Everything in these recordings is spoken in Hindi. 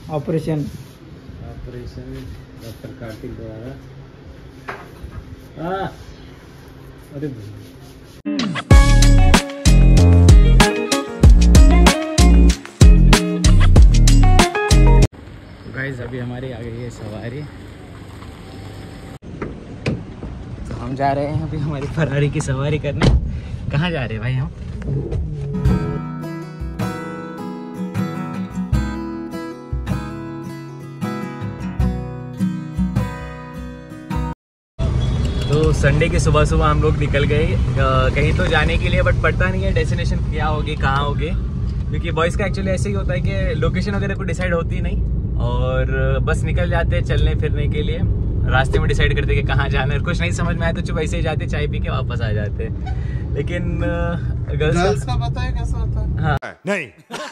ऑपरेशन डॉक्टर कार्तिक द्वारा। अरे गाइस अभी हमारी आ गई है सवारी, तो हम जा रहे हैं अभी हमारी फरारी की सवारी करने। कहाँ जा रहे हैं भाई हम? तो संडे की सुबह सुबह हम लोग निकल गए कहीं तो जाने के लिए, बट पता नहीं है डेस्टिनेशन क्या होगी, कहाँ होगी, क्योंकि बॉयज़ का एक्चुअली ऐसे ही होता है कि लोकेशन वगैरह को डिसाइड होती नहीं, और बस निकल जाते हैं चलने फिरने के लिए। रास्ते में डिसाइड करते कि कहाँ जाना है, कुछ नहीं समझ में आया तो चुप ऐसे ही जाते, चाय पी के वापस आ जाते। लेकिन गर्ल्स का पता है कैसा होता है? हाँ नहीं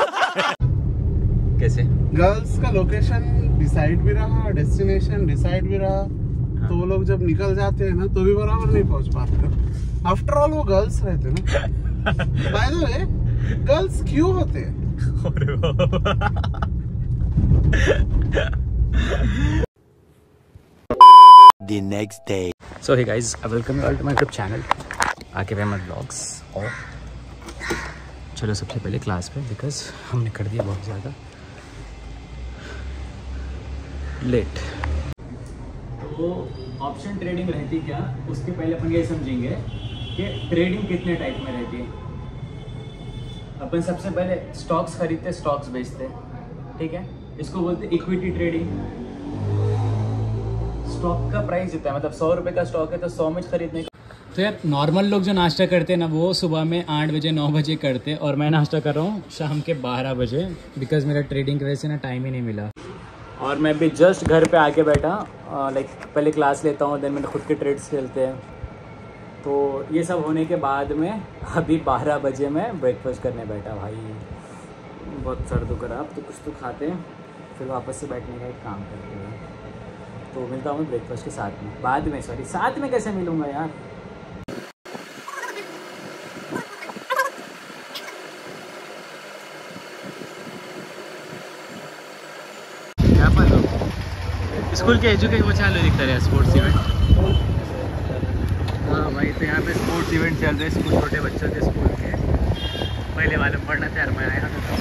कैसे गर्ल्स का लोकेशन डिसाइड भी रहा, डेस्टिनेशन डिसाइड भी रहा, हाँ। तो वो लोग जब निकल जाते हैं ना तो भी बराबर नहीं पहुंच पाते। आफ्टर ऑल वो गर्ल्स रहते हैं ना। बाय द वे गर्ल्स क्यों होते हैं? The next day. So hey guys, welcome you all to my YouTube channel आके अहमद व्लॉग्स। और चलो सबसे पहले क्लास पे, बिकॉज हमने कर दिया बहुत ज़्यादा लेट। तो ऑप्शन ट्रेडिंग रहती क्या, उसके पहले अपन ये समझेंगे कि ट्रेडिंग कितने टाइप में रहती है। अपन सबसे पहले स्टॉक्स खरीदते, स्टॉक्स बेचते, ठीक है, इसको बोलते हैं इक्विटी ट्रेडिंग। स्टॉक का प्राइस जितना है, मतलब 100 रुपये का स्टॉक है तो 100 में खरीदने का। तो यार नॉर्मल लोग जो नाश्ता करते हैं ना, वो सुबह में 8 बजे 9 बजे करते हैं, और मैं नाश्ता कर रहा हूँ शाम के 12 बजे, बिकॉज मेरा ट्रेडिंग की वजह से ना टाइम ही नहीं मिला। और मैं भी जस्ट घर पे आके बैठा, लाइक पहले क्लास लेता हूँ, देन मैंने खुद के ट्रेड्स खेलते हैं। तो ये सब होने के बाद में अभी 12 बजे मैं ब्रेकफास्ट करने बैठा। भाई बहुत सर दुख रहा, अब तो कुछ तो खाते हैं फिर वापस से बैठने का एक काम करते हैं। तो मिलता हूँ ब्रेकफास्ट के साथ में, बाद में, सॉरी साथ में कैसे मिलूँगा यार। क्या पर स्कूल के एजुकेशन वो चालू दिखता है स्पोर्ट्स इवेंट। हाँ भाई, तो यहाँ पे स्पोर्ट्स इवेंट चल रहे हैं, स्कूल छोटे बच्चों के स्कूल के। पहले वाले में पढ़ना था यार, मैं आया था।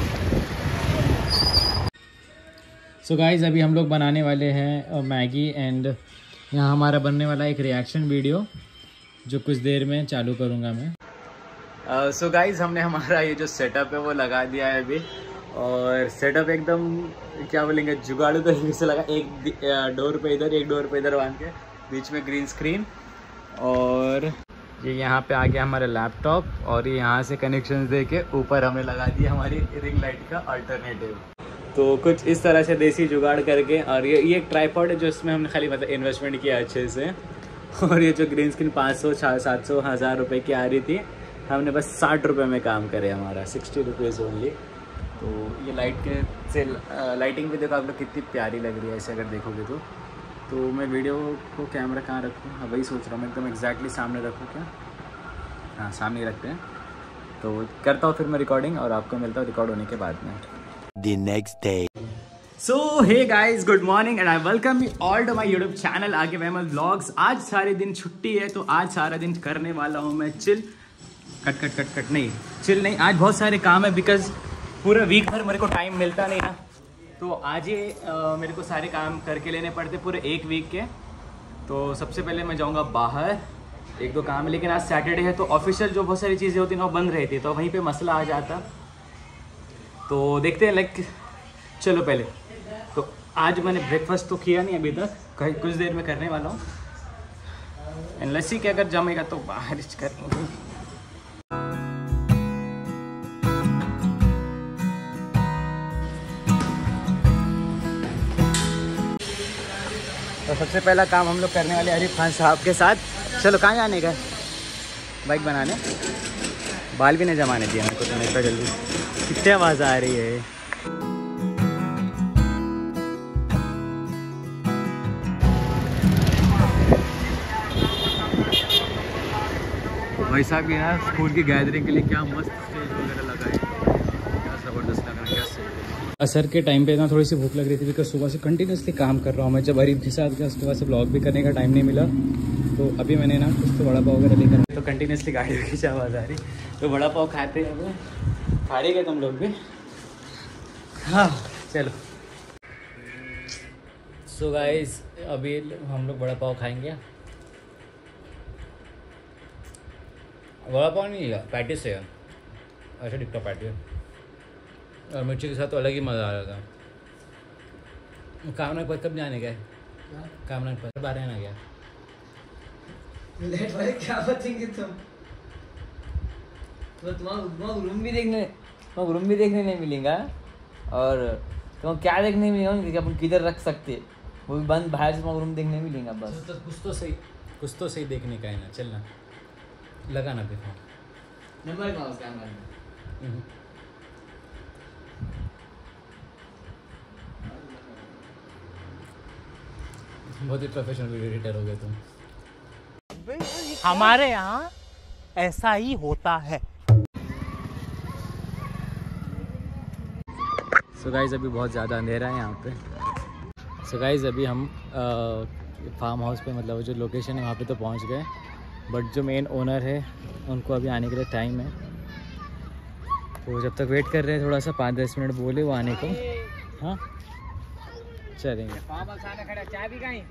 सो गाइज़ अभी हम लोग बनाने वाले हैं मैगी, एंड यहाँ हमारा बनने वाला एक रिएक्शन वीडियो जो कुछ देर में चालू करूँगा मैं। सो गाइज़ हमने हमारा ये जो सेटअप है वो लगा दिया है अभी, और सेटअप एकदम क्या बोलेंगे, जुगाड़ू तरीके से लगा। एक डोर पे इधर, एक डोर पे इधर बांध के, बीच में ग्रीन स्क्रीन, और ये यहाँ पे आ गया हमारा लैपटॉप, और ये यहाँ से कनेक्शन दे के ऊपर हमने लगा दिया हमारी रिंग लाइट का अल्टरनेटिव। तो कुछ इस तरह से देसी जुगाड़ करके, और ये एक ट्राईपॉड है जो इसमें हमने खाली मतलब इन्वेस्टमेंट किया अच्छे से। और ये जो ग्रीन स्क्रीन 500 700 1000 रुपये की आ रही थी, हमने बस 60 रुपये में काम करे, हमारा 60 रुपीज़ ओनली। तो ये लाइट के से लाइटिंग भी देखो आप लोग कितनी प्यारी लग रही है ऐसे अगर देखोगे तो मैं वीडियो को कैमरा कहाँ रखूँ, हाँ वही सोच रहा हूँ मैं, एकदम एग्जैक्टली सामने रखूँ क्या? हाँ सामने रखते हैं। तो करता हूँ फिर मैं रिकॉर्डिंग, और आपको मिलता हूँ रिकॉर्ड होने के बाद में। The next day. So hey guys, good morning and I welcome you all to my YouTube channel आगे अहमद व्लॉग्स। आज सारे दिन छुट्टी है, तो आज सारा दिन करने वाला हूँ मैं चिल। कट नहीं, चिल नहीं, आज बहुत सारे काम है, बिकॉज पूरा वीक भर मेरे को टाइम मिलता नहीं ना, तो आज ही मेरे को सारे काम करके लेने पड़ते पूरे एक वीक के। तो सबसे पहले मैं जाऊँगा बाहर, एक दो काम है, लेकिन आज सैटरडे है तो ऑफिशियल जो बहुत सारी चीज़ें होती हैं वो बंद रहती है, तो वहीं पे मसला आ जाता। तो देखते हैं, लाइक चलो पहले तो आज मैंने ब्रेकफास्ट तो किया नहीं अभी तक, कुछ देर में करने वाला हूँ। एंड लस्सी के अगर जमेगा तो बाहर ही करेंगे। तो सबसे पहला काम हम लोग करने वाले आरिफ खान साहब के साथ। चलो कहाँ जाने का? बाइक बनाने, बाल भी नहीं जमाने दिया मेरे को, तो नहीं जल्दी। कितनी आवाज़ आ रही है। भाई साहब यहाँ स्कूल की गैदरिंग के लिए क्या मस्त स्टेज वगैरह लगा है, क्या ज़बरदस्त लग रहा है, क्या सही। असर के टाइम पे ना थोड़ी सी भूख लग रही थी, बिकॉज सुबह से कंटिन्यूसली काम कर रहा हूँ मैं। जब अरीब के साथ गया उसके बाद से ब्लॉग भी करने का टाइम नहीं मिला, तो अभी मैंने ना कुछ तो वड़ा पाव वगैरह लेकर, तो कंटिन्यूसली गाड़ी की आवाज़ आ रही, तो वड़ा पाव खाते हैं अब। खा रहे गए तुम लोग भी? हाँ चलो। सो गाइस अभी हम लोग वड़ा पाव खाएंगे। वड़ा पाव नहीं है, पैटिस है, ऐसा टिक्का पैटिस, और मिर्ची के साथ तो अलग ही मज़ा आ रहा था। कामना पर कब जाने गए? कामना पर बारह ना गया लेट भाई, क्या बचेंगे तुम? तो तुम्हारा रूम भी देखने नहीं मिलेगा, और तुम क्या देखने मिलेगा कि अपन किधर रख सकते, वो भी बंद, बाहर से रूम देखने मिलेगा बस। तो कुछ तो सही देखने का है ना। चलना लगाना भी फोन नंबर कहाँ उसका हमारे? बहुत ही प्रोफेशनल वीडियो एडिटर हो गए तुम। हमारे यहाँ ऐसा ही होता है। सो गाइस अभी बहुत ज़्यादा अंधेरा है यहाँ पे। सो गाइस अभी हम फार्म हाउस पे, मतलब जो लोकेशन है वहाँ पे तो पहुँच गए, बट जो मेन ओनर है उनको अभी आने के लिए टाइम है, तो जब तक वेट कर रहे हैं थोड़ा सा, 5-10 मिनट बोले वो आने को। हाँ चलेंगे। चाय भी कहीं?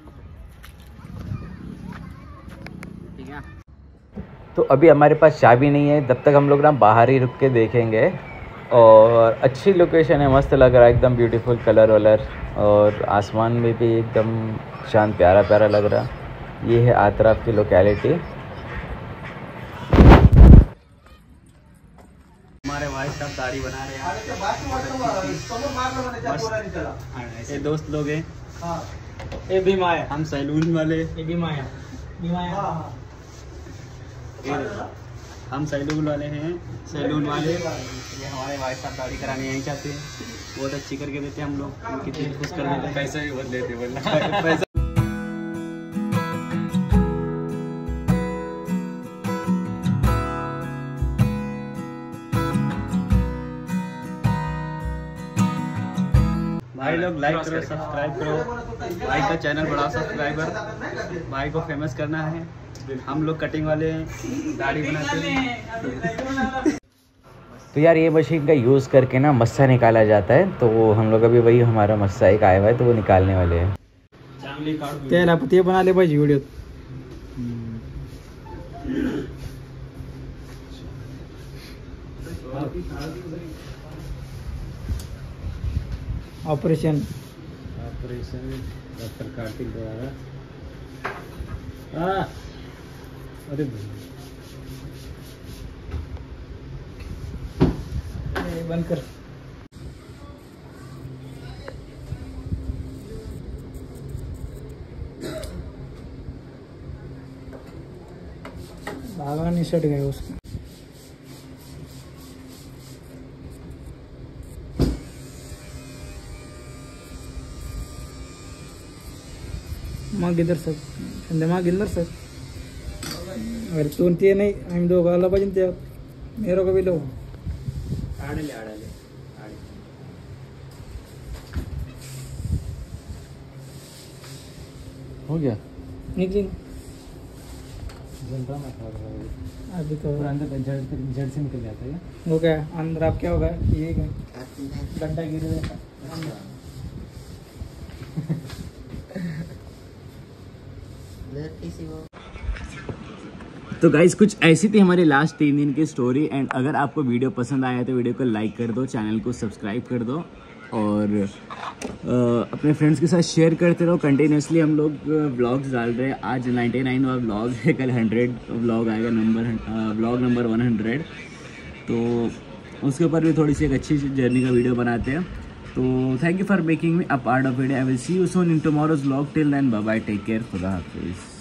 ठीक है। तो अभी हमारे पास चाबी नहीं है, तब तक हम लोग ना बाहर ही रुक के देखेंगे। और अच्छी लोकेशन है, मस्त लग रहा है, एकदम ब्यूटीफुल कलर वलर, और आसमान में भी एकदम शांत प्यारा प्यारा लग रहा। ये है आतराफ की लोकेलिटी। हमारे भाई साहब दाढ़ी बना रहे हैं, ये दोस्त लोग हैं, ये भी माया, हम सैलून वाले, ये भी माया, हम सैलून वाले हैं, सैलून वाले। ये हमारे भाई साहब दाढ़ी कराने यहीं चाहते हैं, बहुत अच्छी करके देते हैं हम लोग, उनकी दिल खुश कर देते हैं, पैसा भी बहुत लेते हैं पैसा। भाई लोग लाइक करो, सब्सक्राइब करो, भाई का चैनल बढ़ाओ सब्सक्राइबर, भाई को फेमस करना है। हम लोग कटिंग वाले हैं, दाढ़ी बनाते हैं। तो यार ये मशीन का यूज़ करके ना मस्सा निकाला जाता है, तो हम लोग अभी वही, हमारा मस्सा एक आया हुआ है तो वो निकालने वाले हैं। तेरा पतिया बना ले भाई वीडियो। ऑपरेशन डॉक्टर कार्तिक द्वारा। अरे बंद कर। धागा नहीं सट गया उसका। माग इधर सर, दिमाग इधर सर। अरे तू ते नाही, आम्ही दोघाला पाहिजे ते मेरो को भी लो। आड़ले आड़ले हो गया, निकली अभी तो अंदर जड़ से निकल जाता है। वो क्या अंदर आप क्या होगा, ये गड्ढा गिर गया। तो गाइस कुछ ऐसी थी हमारी लास्ट 3 दिन की स्टोरी। एंड अगर आपको वीडियो पसंद आया तो वीडियो को लाइक कर दो, चैनल को सब्सक्राइब कर दो, और अपने फ्रेंड्स के साथ शेयर करते रहो। कंटिन्यूसली हम लोग व्लॉग्स डाल रहे हैं। आज 99वां व्लॉग है, कल 100 व्लॉग आएगा, व्लॉग नंबर 100। तो उसके ऊपर भी थोड़ी सी एक अच्छी जर्नी का वीडियो बनाते हैं। तो thank you for making me a part of it. I will see you soon in tomorrow's vlog. Till then bye bye, take care, खुदा हाफिज़।